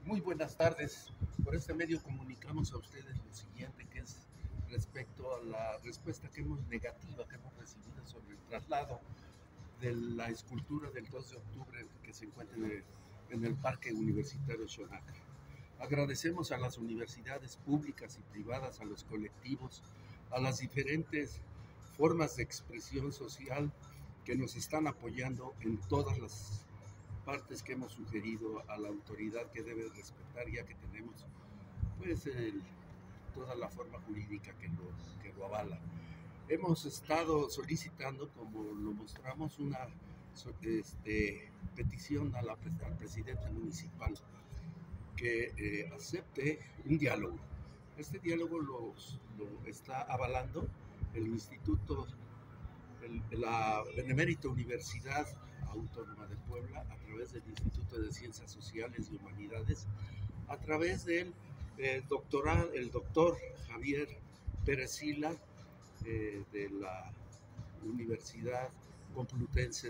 Muy buenas tardes. Por este medio comunicamos a ustedes lo siguiente, que es respecto a la respuesta negativa que hemos recibido sobre el traslado de la escultura del 2 de octubre que se encuentra en el Parque Universitario Xonaca. Agradecemos a las universidades públicas y privadas, a los colectivos, a las diferentes formas de expresión social que nos están apoyando en todas las partes que hemos sugerido a la autoridad que debe respetar, ya que tenemos pues toda la forma jurídica que lo avala. Hemos estado solicitando, como lo mostramos, una petición al presidente municipal que acepte un diálogo. Este diálogo lo está avalando el Instituto, la Benemérita Universidad Autónoma de Puebla, a través del Instituto de Ciencias Sociales y Humanidades, a través del el doctor Javier Pérez Sila, de la Universidad Complutense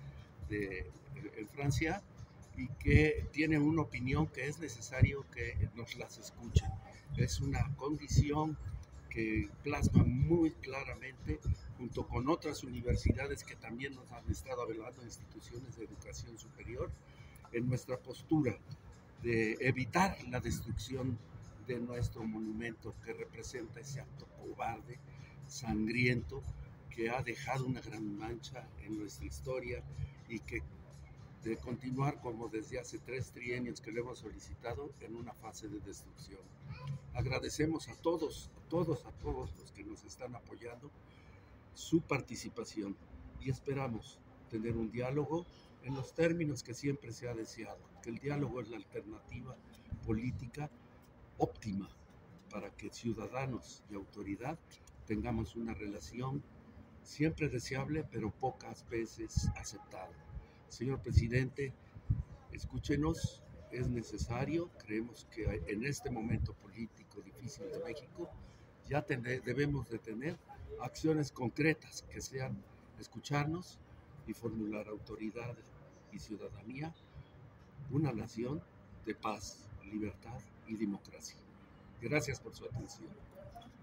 en Francia, y que tiene una opinión que es necesario que nos las escuchen. Es una condición que plasma muy claramente, junto con otras universidades que también nos han estado avalando, instituciones de educación superior, en nuestra postura de evitar la destrucción de nuestro monumento, que representa ese acto cobarde, sangriento, que ha dejado una gran mancha en nuestra historia, y que de continuar como desde hace 3 trienios que lo hemos solicitado, en una fase de destrucción. Agradecemos a todos los que nos están apoyando su participación, y esperamos tener un diálogo en los términos que siempre se ha deseado, que el diálogo es la alternativa política óptima para que ciudadanos y autoridad tengamos una relación siempre deseable, pero pocas veces aceptada. Señor presidente, escúchenos, es necesario. Creemos que en este momento político difícil de México ya debemos de tener acciones concretas que sean escucharnos y formular autoridad y ciudadanía, una nación de paz, libertad y democracia. Gracias por su atención.